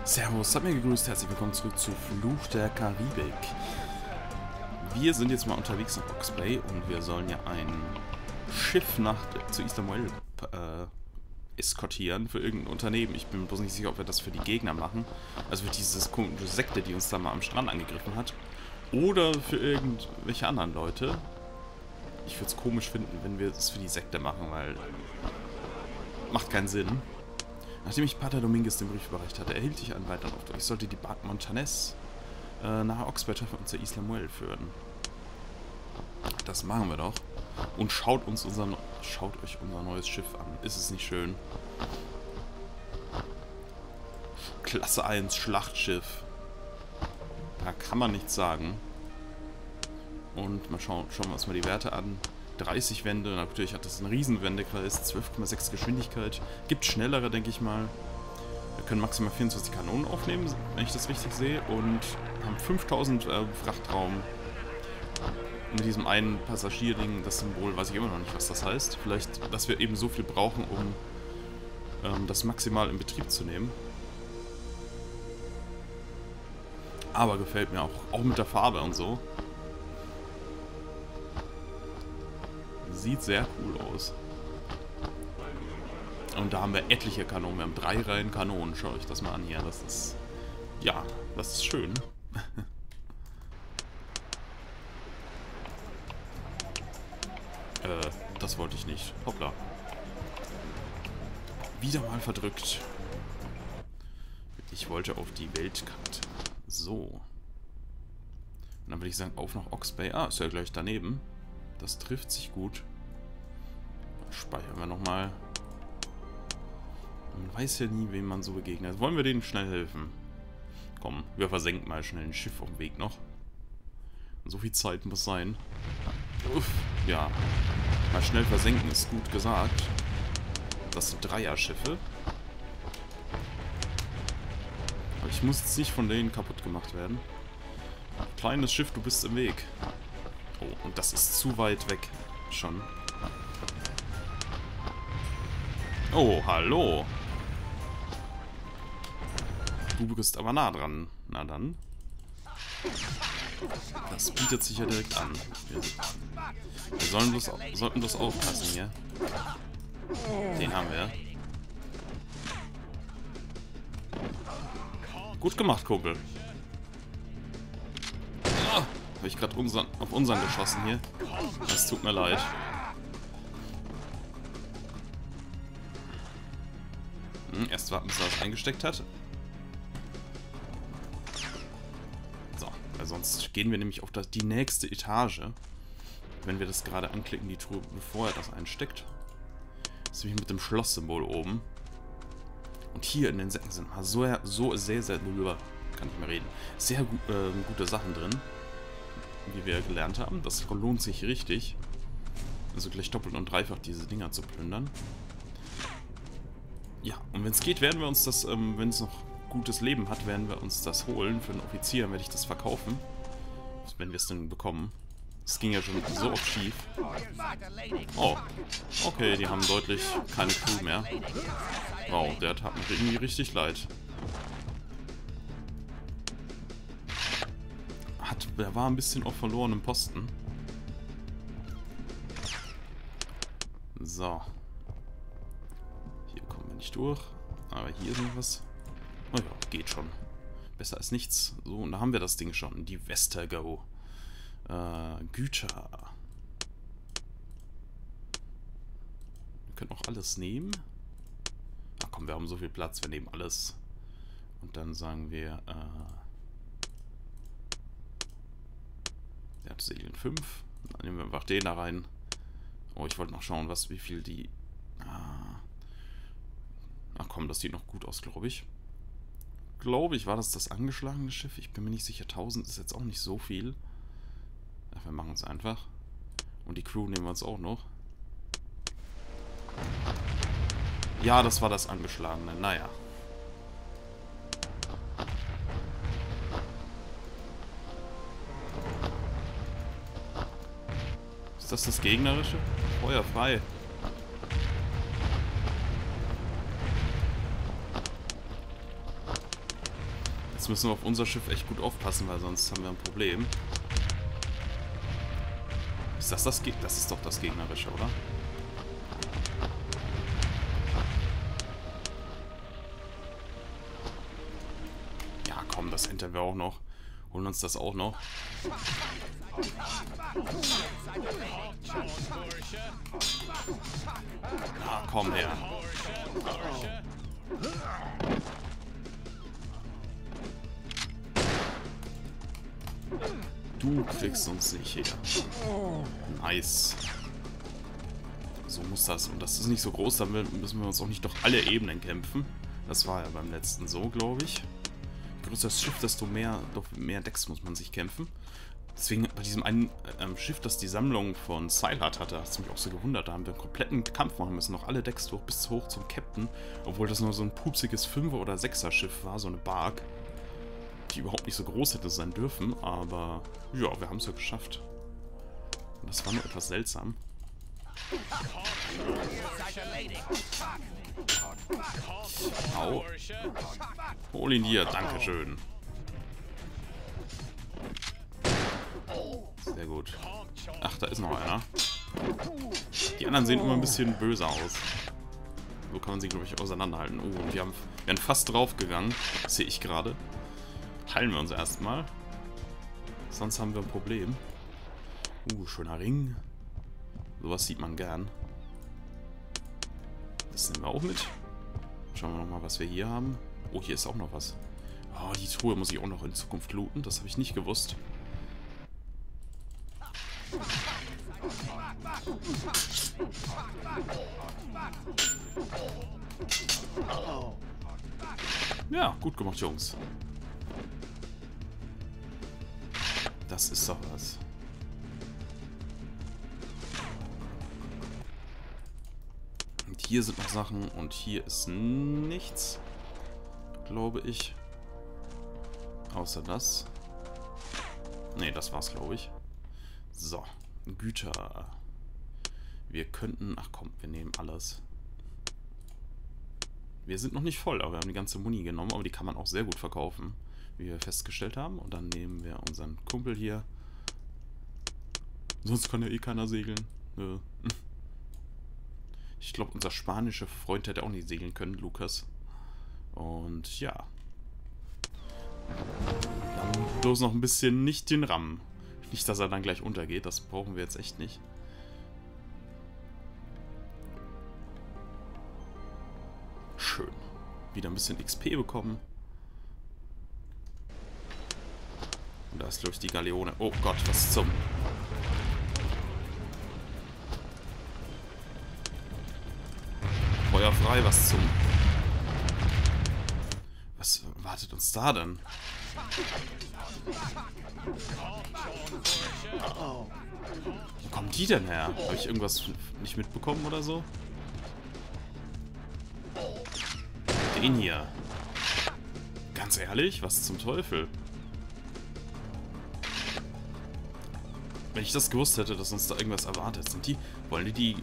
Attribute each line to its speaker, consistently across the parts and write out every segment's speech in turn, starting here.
Speaker 1: Servus, seid mir gegrüßt, herzlich willkommen zurück zu Fluch der Karibik. Wir sind jetzt mal unterwegs nach Hawke's Bay und wir sollen ja ein Schiff zu Isla Mujeres eskortieren für irgendein Unternehmen. Ich bin mir bloß nicht sicher, ob wir das für die Gegner machen, also für diese Sekte, die uns da mal am Strand angegriffen hat, oder für irgendwelche anderen Leute. Ich würde es komisch finden, wenn wir es für die Sekte machen, weil macht keinen Sinn. Nachdem ich Pater Dominguez den Brief überreicht hatte, erhielt ich einen weiteren Auftrag. Ich sollte die Bark Montanes nach Hawke's Bay treffen und zur Isla Mujeres führen. Das machen wir doch. Und schaut euch unser neues Schiff an. Ist es nicht schön? Klasse 1 Schlachtschiff. Da kann man nichts sagen. Und mal schauen wir uns mal die Werte an. 30 Wände, natürlich hat das einen riesen Wendekreis, 12,6 Geschwindigkeit, gibt schnellere, denke ich mal. Wir können maximal 24 Kanonen aufnehmen, wenn ich das richtig sehe, und haben 5000 Frachtraum. Mit diesem einen Passagierding, das Symbol, weiß ich immer noch nicht, was das heißt. Vielleicht, dass wir eben so viel brauchen, um das maximal in Betrieb zu nehmen. Aber gefällt mir auch mit der Farbe und so. Sieht sehr cool aus. Und da haben wir etliche Kanonen. Wir haben 3 Reihen Kanonen. Schaut euch das mal an hier. Das ist... Ja, das ist schön. Das wollte ich nicht. Hoppla. Wieder mal verdrückt. Ich wollte auf die Weltkarte. So. Und dann würde ich sagen, auf nach Hawke's Bay. Ah, ist ja gleich daneben. Das trifft sich gut. Speichern wir nochmal. Man weiß ja nie, wem man so begegnet. Wollen wir denen schnell helfen? Komm, wir versenken mal schnell ein Schiff auf dem Weg noch. So viel Zeit muss sein. Uff, ja. Mal schnell versenken ist gut gesagt. Das sind Dreier-Schiffe. Aber ich muss jetzt nicht von denen kaputt gemacht werden. Kleines Schiff, du bist im Weg. Oh, und das ist zu weit weg. Schon. Oh, hallo. Du bist aber nah dran. Na dann. Das bietet sich ja direkt an. Wir sollten bloß aufpassen hier. Den haben wir. Gut gemacht, Kumpel. Ah, habe ich gerade auf unseren geschossen hier. Das tut mir leid. Erst warten, bis er das eingesteckt hat. So, weil sonst gehen wir nämlich auf die nächste Etage. Wenn wir das gerade anklicken, die Truhe, bevor er das einsteckt. Das ist nämlich mit dem Schlosssymbol oben. Und hier in den Säcken sind mal so sehr, kann ich mal reden, sehr gute Sachen drin, wie wir gelernt haben. Das lohnt sich richtig. Also gleich doppelt und dreifach diese Dinger zu plündern. Ja, und wenn es geht, werden wir uns das, wenn es noch gutes Leben hat, werden wir uns das holen. Für einen Offizier werde ich das verkaufen. Wenn wir es denn bekommen. Das ging ja schon so oft schief. Oh, okay, die haben deutlich keine Crew mehr. Wow, der tat mir irgendwie richtig leid. Der war ein bisschen auf verlorenem Posten. So. Hier kommen wir nicht durch. Aber hier ist noch was. Oh ja, geht schon. Besser als nichts. So, und da haben wir das Ding schon. Die Westergo. Güter. Wir können auch alles nehmen. Ach komm, wir haben so viel Platz. Wir nehmen alles. Und dann sagen wir, der hat Seelen 5. Dann nehmen wir einfach den da rein. Oh, ich wollte noch schauen, wie viel die... Ach komm, das sieht noch gut aus, glaube ich. Glaube ich, war das angeschlagene Schiff? Ich bin mir nicht sicher. 1000 ist jetzt auch nicht so viel. Ach, wir machen es einfach. Und die Crew nehmen wir uns auch noch. Ja, das war das angeschlagene. Naja. Ist das gegnerische? Feuer frei. Jetzt müssen wir auf unser Schiff echt gut aufpassen, weil sonst haben wir ein Problem. Ist das das Gegner? Das ist doch das Gegnerische, oder? Ja, komm, das entern wir auch noch. Holen uns das auch noch. Ah, komm her. Du kriegst uns nicht her. Nice. So muss das. Und das ist nicht so groß, damit müssen wir uns auch nicht durch alle Ebenen kämpfen. Das war ja beim letzten so, glaube ich. Je größer das Schiff, desto mehr Decks muss man sich kämpfen. Deswegen bei diesem einen Schiff, das die Sammlung von Seilhard hatte, hat es mich auch so gewundert. Da haben wir einen kompletten Kampf machen müssen. Noch alle Decks durch bis hoch zum Captain. Obwohl das nur so ein pupsiges 5er- oder 6er-Schiff war, so eine Bark. Die überhaupt nicht so groß hätte sein dürfen. Aber ja, wir haben es ja geschafft. Und das war nur etwas seltsam. Au. Hol ihn hier, dankeschön. Sehr gut. Ach, da ist noch einer. Die anderen sehen immer ein bisschen böse aus. So kann man sie, glaube ich, auseinanderhalten. Oh, und wir wären fast draufgegangen. Das sehe ich gerade. Heilen wir uns erstmal. Sonst haben wir ein Problem. Schöner Ring. Sowas sieht man gern. Das nehmen wir auch mit. Schauen wir nochmal, was wir hier haben. Oh, hier ist auch noch was. Oh, die Truhe muss ich auch noch in Zukunft looten. Das habe ich nicht gewusst. Ja, gut gemacht, Jungs. Das ist doch was. Und hier sind noch Sachen und hier ist nichts, glaube ich. Außer das. Ne, das war's, glaube ich. So, Güter. Wir könnten... Ach komm, wir nehmen alles. Wir sind noch nicht voll, aber wir haben die ganze Muni genommen. Aber die kann man auch sehr gut verkaufen, wie wir festgestellt haben. Und dann nehmen wir unseren Kumpel hier. Sonst kann ja eh keiner segeln. Ich glaube, unser spanischer Freund hätte auch nicht segeln können, Lukas. Und ja. Dann bloß noch ein bisschen nicht den Ram. Nicht, dass er dann gleich untergeht. Das brauchen wir jetzt echt nicht. Schön. Wieder ein bisschen XP bekommen. Und da ist, glaube ich, die Galeone. Oh Gott, was zum... Feuer frei, was zum... Was wartet uns da denn? Wo kommen die denn her? Habe ich irgendwas nicht mitbekommen oder so? Den hier. Ganz ehrlich, was zum Teufel? Wenn ich das gewusst hätte, dass uns da irgendwas erwartet, sind die... Wollen die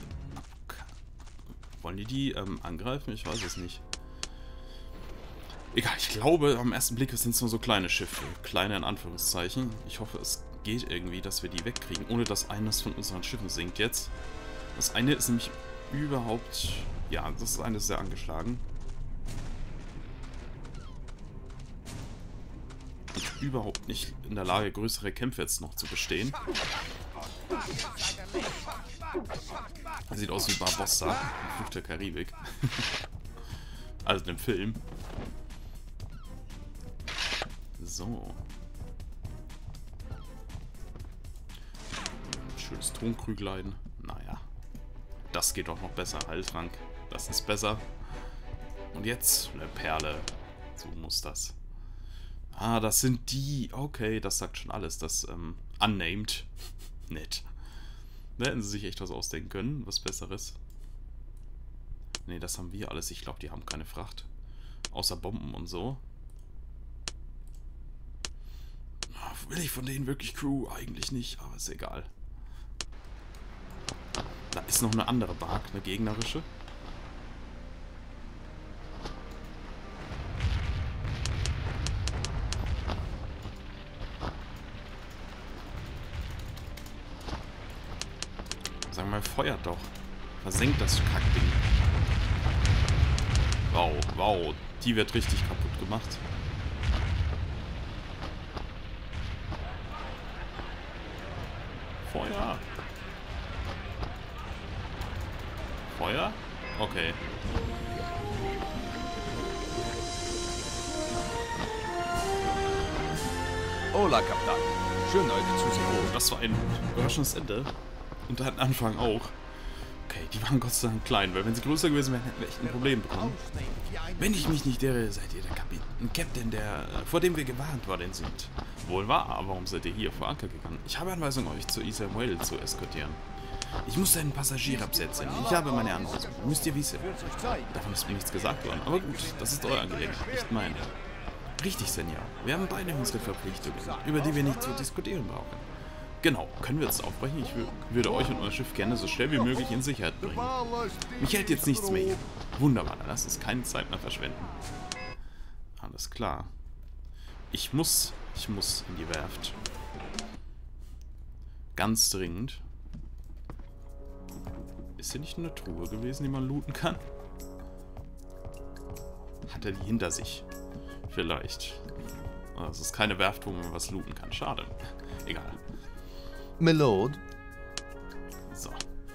Speaker 1: angreifen? Ich weiß es nicht. Egal, ich glaube, am ersten Blick sind es nur so kleine Schiffe. Kleine in Anführungszeichen. Ich hoffe, es geht irgendwie, dass wir die wegkriegen, ohne dass eines von unseren Schiffen sinkt jetzt. Das eine ist nämlich überhaupt... Ja, das eine ist sehr angeschlagen. Und überhaupt nicht in der Lage, größere Kämpfe jetzt noch zu bestehen. Sieht aus wie Barbossa, im Fluch der Karibik. Also im Film. So. Schönes Tonkrüglein. Naja. Das geht doch noch besser. Heiltrank. Das ist besser. Und jetzt eine Perle. So muss das. Ah, das sind die. Okay, das sagt schon alles. Das, unnamed. Nett. Da hätten sie sich echt was ausdenken können. Was Besseres. Ne, das haben wir alles. Ich glaube, die haben keine Fracht. Außer Bomben und so. Will ich von denen wirklich Crew? Eigentlich nicht, aber ist egal. Da ist noch eine andere Bark, eine gegnerische. Junge, feuert doch. Versenkt das Kackding. Wow, wow. Die wird richtig kaputt gemacht. Feuer. Feuer? Okay.
Speaker 2: Hola, Kapitän. Schön, euch zu sehen.
Speaker 1: Oh, das war ein überraschendes Ende. Und ein Anfang auch. Okay, die waren Gott sei Dank klein, weil wenn sie größer gewesen wären, hätten wir echt ein Problem bekommen. Wenn ich mich nicht irre, seid ihr der Captain, vor dem wir gewarnt worden sind. Wohl wahr, warum seid ihr hier vor Anker gegangen? Ich habe Anweisung, euch zu Isla Muelle zu eskortieren. Ich musste einen Passagier absetzen. Ich habe meine Anweisung. Müsst ihr wissen. Davon ist mir nichts gesagt worden. Aber gut, das ist euer Angelegenheit, nicht meine. Richtig, Senior. Wir haben beide unsere Verpflichtungen, über die wir nicht zu diskutieren brauchen. Genau, können wir jetzt aufbrechen? Ich würde euch und euer Schiff gerne so schnell wie möglich in Sicherheit bringen. Mich hält jetzt nichts mehr hier. Wunderbar, dann lasst uns keine Zeit mehr verschwenden. Alles klar. Ich muss in die Werft. Ganz dringend. Ist hier nicht eine Truhe gewesen, die man looten kann? Hat er die hinter sich? Vielleicht. Das ist keine Werft, wo man was looten kann. Schade. Egal.
Speaker 2: Milord.
Speaker 1: So.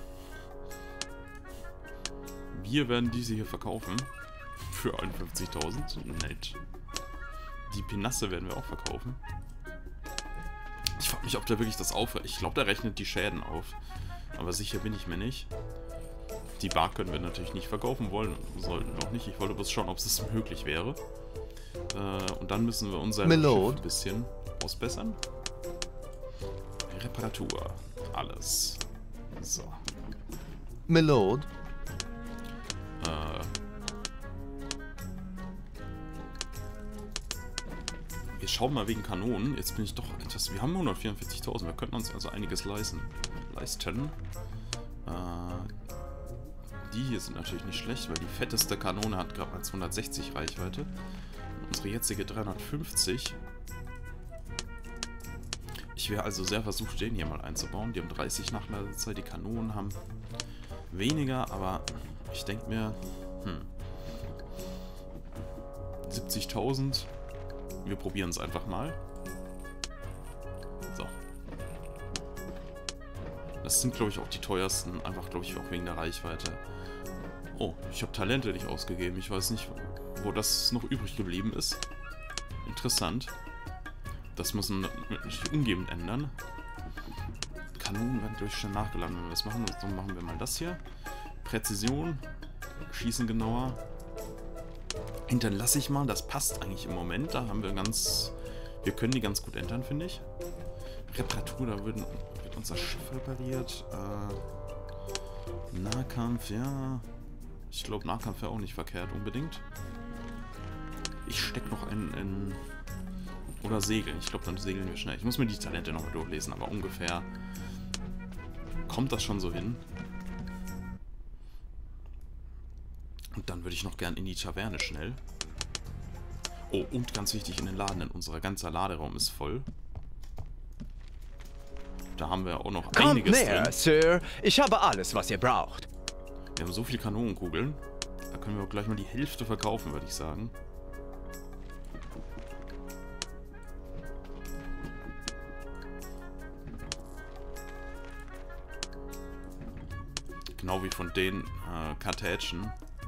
Speaker 1: Wir werden diese hier verkaufen. Für 51.000. Nett. Die Pinasse werden wir auch verkaufen. Ich frage mich, ob der wirklich das aufhört. Ich glaube, der rechnet die Schäden auf. Aber sicher bin ich mir nicht. Die Bar können wir natürlich nicht verkaufen wollen. Sollten auch nicht. Ich wollte bloß schauen, ob es möglich wäre. Und dann müssen wir unser Schiff ein bisschen ausbessern. Reparatur. Alles. So.
Speaker 2: Milord.
Speaker 1: Wir schauen mal wegen Kanonen. Jetzt bin ich doch etwas... Wir haben 144.000. Wir könnten uns also einiges leisten. Die hier sind natürlich nicht schlecht, weil die fetteste Kanone hat gerade mal 260 Reichweite. Unsere jetzige 350. Ich wäre also sehr versucht, den hier mal einzubauen. Die haben 30 Nachladezeit, die Kanonen haben weniger, aber ich denke mir, 70.000. Wir probieren es einfach mal. So. Das sind, glaube ich, auch die teuersten, einfach, glaube ich, auch wegen der Reichweite. Oh, ich habe Talente nicht ausgegeben. Ich weiß nicht, wo das noch übrig geblieben ist. Interessant. Das müssen wir natürlich umgehend ändern. Kanonen werden, glaube ich, schnell nachgeladen, wenn wir das machen. So machen wir mal das hier. Präzision. Schießen genauer. Hinterlasse ich mal. Das passt eigentlich im Moment. Da haben wir ganz... Wir können die ganz gut entern, finde ich. Reparatur, da wird unser Schiff repariert. Nahkampf, ja... Ich glaube, Nahkampf wäre auch nicht verkehrt unbedingt. Ich stecke noch in... Oder segeln. Ich glaube, dann segeln wir schnell. Ich muss mir die Talente nochmal durchlesen, aber ungefähr kommt das schon so hin. Und dann würde ich noch gern in die Taverne schnell. Oh, und ganz wichtig, in den Laden, denn unser ganzer Laderaum ist voll. Da haben wir auch noch einiges
Speaker 3: näher,
Speaker 1: drin.
Speaker 3: Sir. Ich habe alles, was ihr braucht.
Speaker 1: Wir haben so viele Kanonenkugeln. Da können wir auch gleich mal die Hälfte verkaufen, würde ich sagen. Genau wie von den Kartätschen.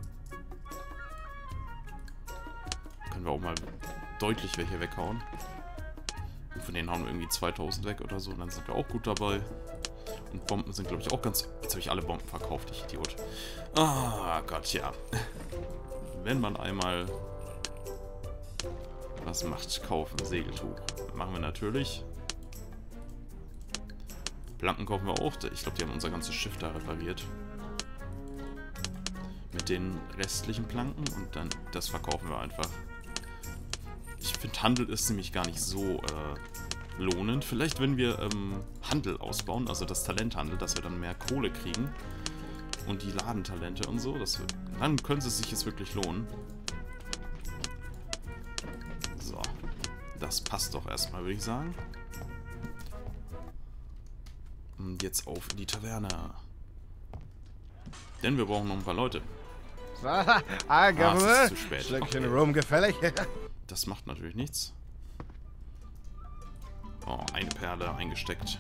Speaker 1: Können wir auch mal deutlich welche weghauen. Und von denen hauen wir irgendwie 2000 weg oder so. Und dann sind wir auch gut dabei. Und Bomben sind, glaube ich, auch ganz... Jetzt habe ich alle Bomben verkauft, ich Idiot. Ah, Gott, ja. Wenn man einmal was macht, kaufen. Segeltuch. Machen wir natürlich. Planken kaufen wir auch. Ich glaube, die haben unser ganzes Schiff da repariert. Mit den restlichen Planken. Und dann das verkaufen wir einfach. Ich finde, Handel ist nämlich gar nicht so... lohnend. Vielleicht, wenn wir Handel ausbauen, also das Talenthandel, dass wir dann mehr Kohle kriegen und die Ladentalente und so, dann könnte es sich jetzt wirklich lohnen. So, das passt doch erstmal, würde ich sagen. Und jetzt auf die Taverne. Denn wir brauchen noch ein paar Leute.
Speaker 4: Governor.
Speaker 1: es ist zu spät.
Speaker 4: Schlückchen
Speaker 1: Okay.
Speaker 4: Rum gefällig?
Speaker 1: Das macht natürlich nichts. Oh, eine Perle eingesteckt.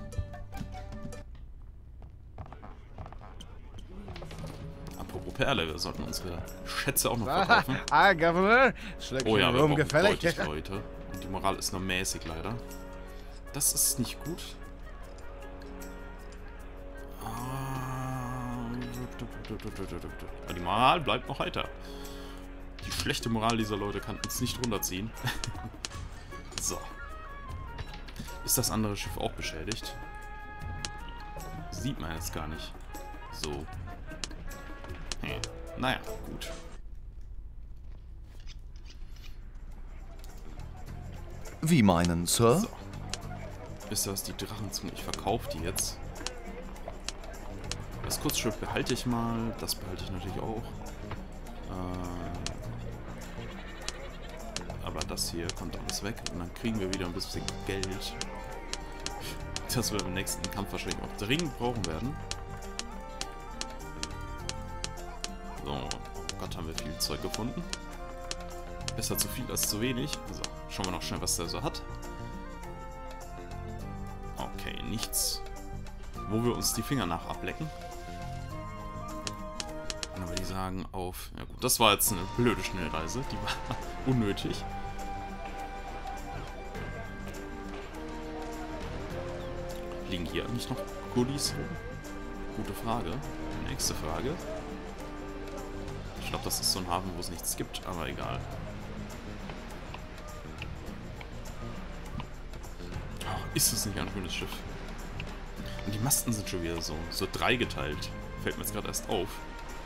Speaker 1: Apropos Perle, wir sollten unsere Schätze auch noch verkaufen.
Speaker 4: Governor. Schlückchen
Speaker 1: Oh ja, wir
Speaker 4: Rum
Speaker 1: brauchen
Speaker 4: gefällig?
Speaker 1: deutlich Leute. Und die Moral ist nur mäßig, leider. Das ist nicht gut. Aber die Moral bleibt noch heiter. Die schlechte Moral dieser Leute kann uns nicht runterziehen. So. Ist das andere Schiff auch beschädigt? Sieht man jetzt gar nicht. So. Naja, gut.
Speaker 2: Wie meinen, Sir?
Speaker 1: So. Wisst ihr was, die Drachenzunge, ich verkaufe die jetzt. Das Kurzschiff behalte ich mal, das behalte ich natürlich auch. Aber das hier kommt alles weg und dann kriegen wir wieder ein bisschen Geld. Das wir im nächsten Kampf wahrscheinlich auch dringend brauchen werden. So, oh Gott, haben wir viel Zeug gefunden. Besser zu viel als zu wenig. So, schauen wir noch schnell, was der so hat. Okay, nichts, wo wir uns die Finger nach ablecken. Dann würde ich sagen, auf... Ja gut, das war jetzt eine blöde Schnellreise. Die war unnötig. Liegen hier eigentlich noch Goodies rum? Gute Frage. Nächste Frage. Ich glaube, das ist so ein Hafen, wo es nichts gibt, aber egal. Oh, ist es nicht ein schönes Schiff? Und die Masten sind schon wieder so dreigeteilt. Fällt mir jetzt gerade erst auf.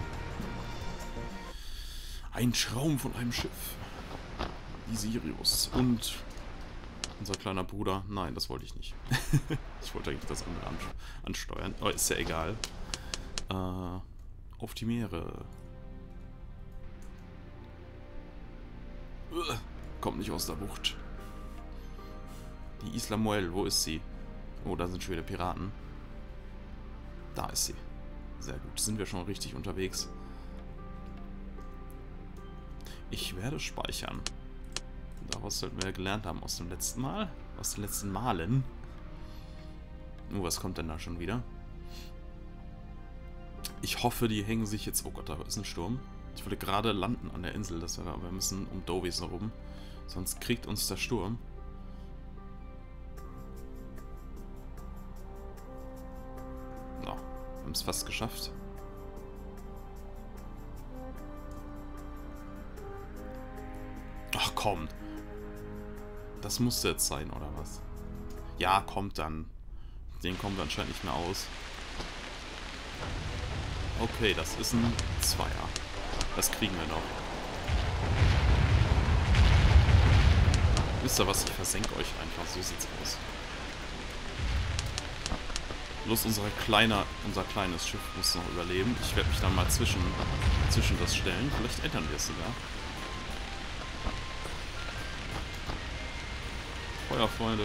Speaker 1: Ein Traum von einem Schiff. Die Sirius. Und unser kleiner Bruder. Nein, das wollte ich nicht. Ich wollte eigentlich das andere ansteuern. Aber ist ja egal. Auf die Meere. Kommt nicht aus der Bucht. Die Isla Muel, wo ist sie? Oh, da sind schon wieder Piraten. Da ist sie. Sehr gut, sind wir schon richtig unterwegs. Ich werde speichern. Daraus sollten wir gelernt haben aus dem letzten Mal. Aus den letzten Malen. Oh, was kommt denn da schon wieder? Ich hoffe, die hängen sich jetzt... Oh Gott, da ist ein Sturm. Ich wollte gerade landen an der Insel, aber wir müssen um Dovis herum. Sonst kriegt uns der Sturm. So, wir haben es fast geschafft. Ach komm. Das musste jetzt sein, oder was? Ja, kommt dann. Den kommen wir anscheinend nicht mehr aus. Okay, das ist ein Zweier. Das kriegen wir noch. Wisst ihr was? Ich versenke euch einfach. So sieht's aus. Bloß unser kleines Schiff muss noch überleben. Ich werde mich dann mal zwischen das stellen. Vielleicht ändern wir es sogar. Feuer, Freunde.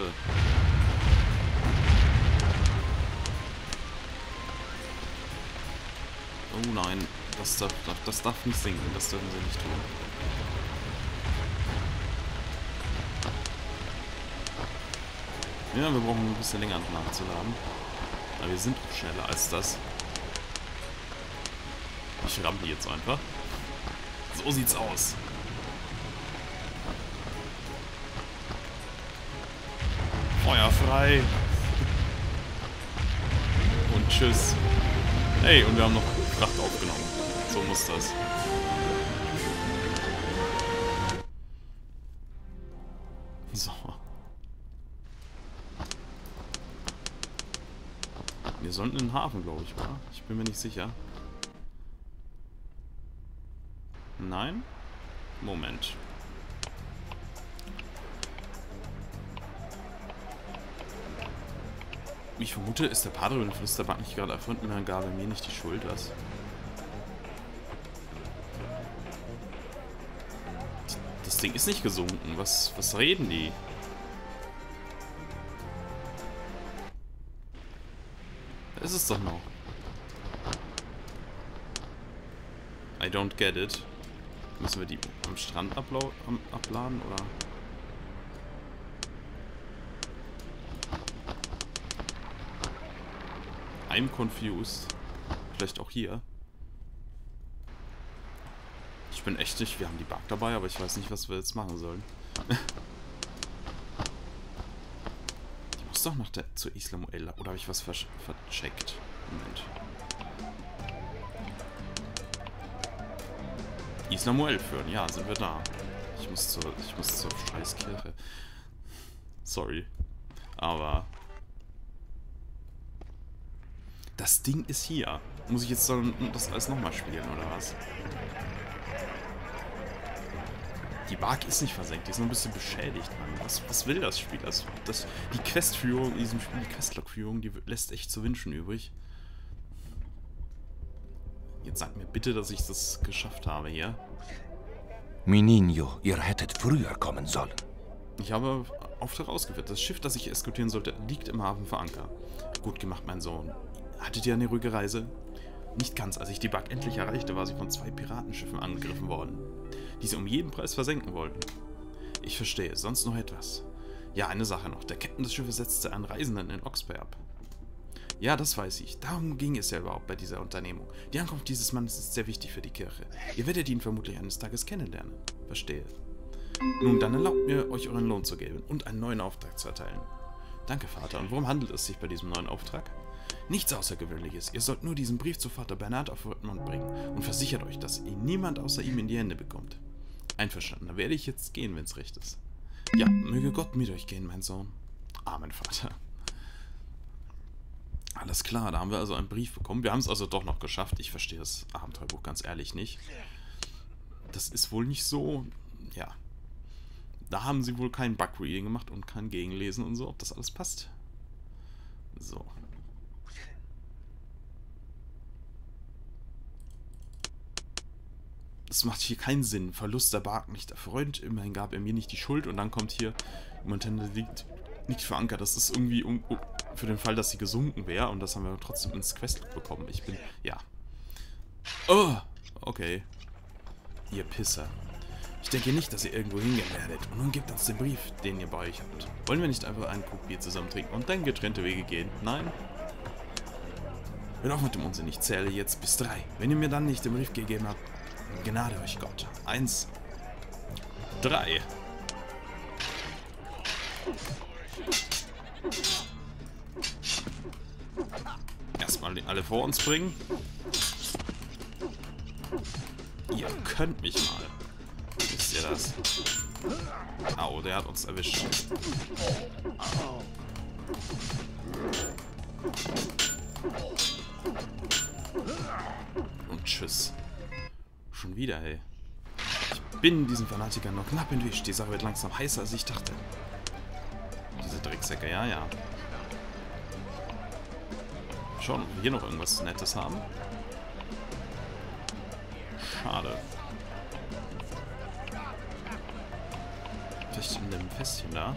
Speaker 1: Oh nein, das darf nicht sinken, das dürfen sie nicht tun. Ja, wir brauchen ein bisschen länger nachzuladen. Aber wir sind auch schneller als das. Ich ramm die jetzt einfach. So sieht's aus. Feuer frei. Und tschüss. Hey, und wir haben noch Fracht aufgenommen. So muss das. So. Wir sollten in den Hafen, glaube ich, oder? Ich bin mir nicht sicher. Nein? Moment. Ich vermute, ist der Padre und Flüsterband nicht gerade erfunden, dann gab er mir nicht die Schuld, was? Das Ding ist nicht gesunken. Was reden die? Da ist es doch noch. I don't get it. Müssen wir die am Strand abladen, oder? I'm confused. Vielleicht auch hier. Ich bin echt nicht... Wir haben die Bug dabei, aber ich weiß nicht, was wir jetzt machen sollen. Die muss doch noch zur Isla Muella. Oder habe ich was vercheckt? Moment. Isla Muel führen. Ja, sind wir da. Ich muss zur Scheißkirche. Sorry. Aber... Das Ding ist hier. Muss ich jetzt das alles nochmal spielen, oder was? Die Bark ist nicht versenkt, die ist nur ein bisschen beschädigt, Mann. Was will das Spiel? Die Questführung in diesem Spiel, die Questlog-Führung, die lässt echt zu wünschen übrig. Jetzt sagt mir bitte, dass ich das geschafft habe hier.
Speaker 2: Mininho, ihr hättet früher kommen sollen.
Speaker 1: Ich habe Auftrag ausgeführt. Das Schiff, das ich eskortieren sollte, liegt im Hafen vor Anker. Gut gemacht, mein Sohn. Hattet ihr eine ruhige Reise? Nicht ganz. Als ich die Bark endlich erreichte, war sie von 2 Piratenschiffen angegriffen worden, die sie um jeden Preis versenken wollten. Ich verstehe. Sonst noch etwas? Ja, eine Sache noch. Der Captain des Schiffes setzte einen Reisenden in Oxbay ab. Ja, das weiß ich. Darum ging es ja überhaupt bei dieser Unternehmung. Die Ankunft dieses Mannes ist sehr wichtig für die Kirche. Ihr werdet ihn vermutlich eines Tages kennenlernen. Verstehe. Nun, dann erlaubt mir, euch euren Lohn zu geben und einen neuen Auftrag zu erteilen. Danke, Vater. Und worum handelt es sich bei diesem neuen Auftrag? Nichts Außergewöhnliches. Ihr sollt nur diesen Brief zu Vater Bernhard auf Rötmond bringen und versichert euch, dass ihn niemand außer ihm in die Hände bekommt. Einverstanden. Da werde ich jetzt gehen, wenn es recht ist. Ja, möge Gott mit euch gehen, mein Sohn. Amen, Vater. Alles klar, da haben wir also einen Brief bekommen. Wir haben es also doch noch geschafft. Ich verstehe das Abenteuerbuch ganz ehrlich nicht. Das ist wohl nicht so... Ja. Da haben sie wohl kein Bug-Reading gemacht und kein Gegenlesen und so, ob das alles passt. So. Das macht hier keinen Sinn. Verlust der Bark nicht der Freund. Immerhin gab er mir nicht die Schuld. Und dann kommt hier, Montana liegt nicht verankert. Das ist irgendwie für den Fall, dass sie gesunken wäre. Und das haben wir trotzdem ins Questlog bekommen. Ich bin... Ja. Oh! Okay. Ihr Pisser. Ich denke nicht, dass ihr irgendwo hingehen werdet. Und nun gebt uns den Brief, den ihr bei euch habt. Wollen wir nicht einfach einen Krug Bier zusammen trinken und dann getrennte Wege gehen? Nein? Hört auf mit dem Unsinn. Ich zähle jetzt bis 3. Wenn ihr mir dann nicht den Brief gegeben habt, Gnade euch Gott. 1, 3. Erstmal alle vor uns bringen. Ihr könnt mich mal. Wisst ihr das? Au, der hat uns erwischt. Und tschüss. Schon wieder, ey. Ich bin diesen Fanatikern noch knapp entwischt. Die Sache wird langsam heißer, als ich dachte. Diese Drecksäcke, ja, ja. Schauen, ob wir hier noch irgendwas Nettes haben. Schade. Vielleicht in dem Festchen da.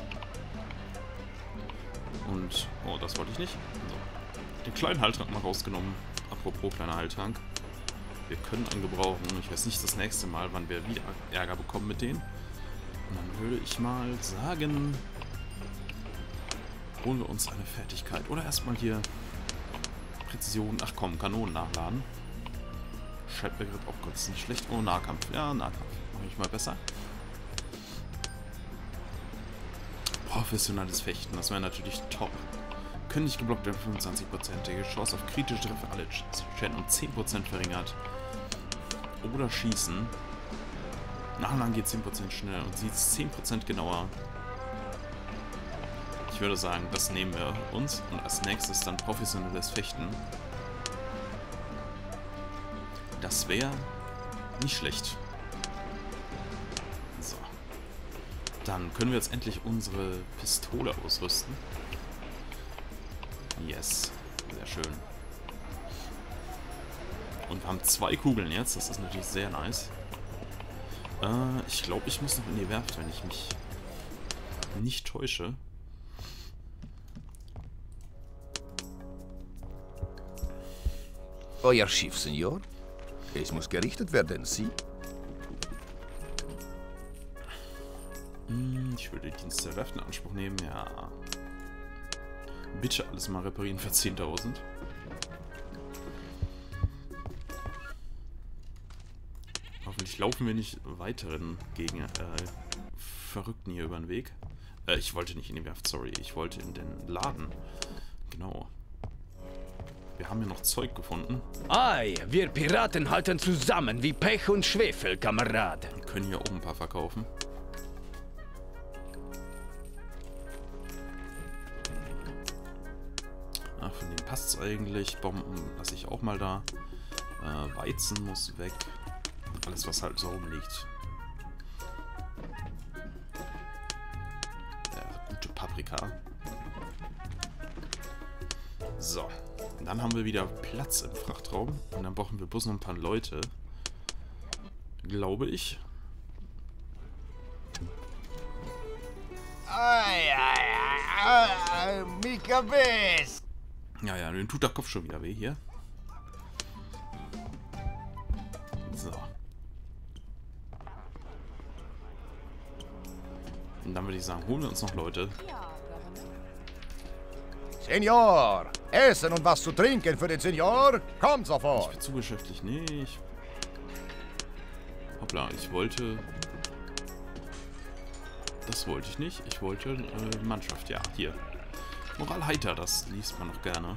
Speaker 1: Und... Oh, das wollte ich nicht. So. Den kleinen Heiltrank mal rausgenommen. Apropos kleiner Heiltrank. Wir können einen gebrauchen. Ich weiß nicht das nächste Mal, wann wir wieder Ärger bekommen mit denen. Und dann würde ich mal sagen... Holen wir uns eine Fertigkeit. Oder erstmal hier... Präzision... Ach komm, Kanonen nachladen. Schaltbegriff, oh Gott, ist nicht schlecht. Oh, Nahkampf. Ja, Nahkampf. Mache ich mal besser. Professionelles Fechten, das wäre natürlich top. Können nicht geblockt werden, 25%ige Chance auf kritische Treffer, alle Schäden um 10% verringert. Oder schießen. Nachladen geht 10% schneller und sieht es 10% genauer. Ich würde sagen, das nehmen wir uns. Und als nächstes dann professionelles Fechten. Das wäre nicht schlecht. So. Dann können wir jetzt endlich unsere Pistole ausrüsten. Yes. Sehr schön. Und wir haben 2 Kugeln jetzt. Das ist natürlich sehr nice. Ich glaube, ich muss noch in die Werft, wenn ich mich nicht täusche.
Speaker 2: Euer Schiff, Senor? Es muss gerichtet werden, Sie?
Speaker 1: Ich würde den Dienst der Werft in Anspruch nehmen, ja. Bitte alles mal reparieren für 10.000. Hoffentlich laufen wir nicht weiteren gegen Verrückten hier über den Weg. Ich wollte nicht in die Werft, sorry. Ich wollte in den Laden. Genau. Wir haben hier noch Zeug gefunden.
Speaker 3: Ei, wir Piraten halten zusammen wie Pech und Schwefel, Kamerad.
Speaker 1: Wir können hier oben ein paar verkaufen. Ach, von dem passt es eigentlich. Bomben lasse ich auch mal da. Weizen muss weg. Alles, was halt so rumliegt. Ja, gute Paprika. So. Und dann haben wir wieder Platz im Frachtraum. Und dann brauchen wir bloß noch ein paar Leute. Glaube ich.
Speaker 4: Mi cabeza.
Speaker 1: Ja, ja, dann tut der Kopf schon wieder weh hier. So. Und dann würde ich sagen, holen wir uns noch Leute.
Speaker 2: Senor, Essen und was zu trinken für den Senor? Kommt
Speaker 1: Ich
Speaker 2: sofort.
Speaker 1: bin zu beschäftigt. Nee, Hoppla, ich wollte... Das wollte ich nicht. Ich wollte Mannschaft, ja, hier. Moral heiter, das liest man noch gerne.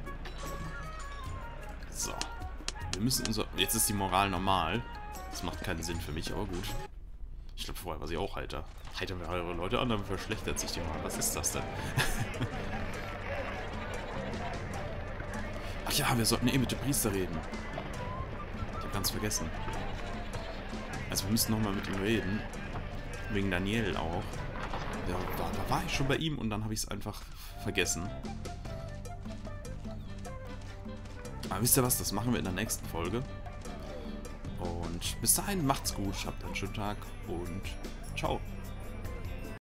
Speaker 1: So. Wir müssen unser... Jetzt ist die Moral normal. Das macht keinen Sinn für mich, aber gut. Ich glaube, vorher war sie auch heiter. Heitern wir eure Leute an, dann verschlechtert sich die Moral. Was ist das denn? Ach ja, wir sollten mit dem Priester reden. Ich hab ganz vergessen. Also wir müssen nochmal mit ihm reden. Wegen Daniel auch. Ja, da war ich schon bei ihm und dann habe ich es einfach vergessen. Aber wisst ihr was, das machen wir in der nächsten Folge. Und bis dahin macht's gut, habt einen schönen Tag und ciao.